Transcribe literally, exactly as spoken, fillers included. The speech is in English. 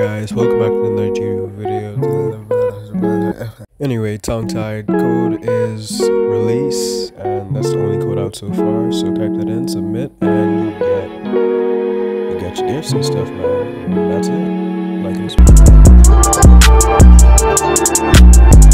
guys, welcome back to another YouTube video. Anyway, tongue-tied code is release, and that's the only code out so far. So type that in, submit, and you get you get your gifts and stuff, man. And that's it. Like and subscribe.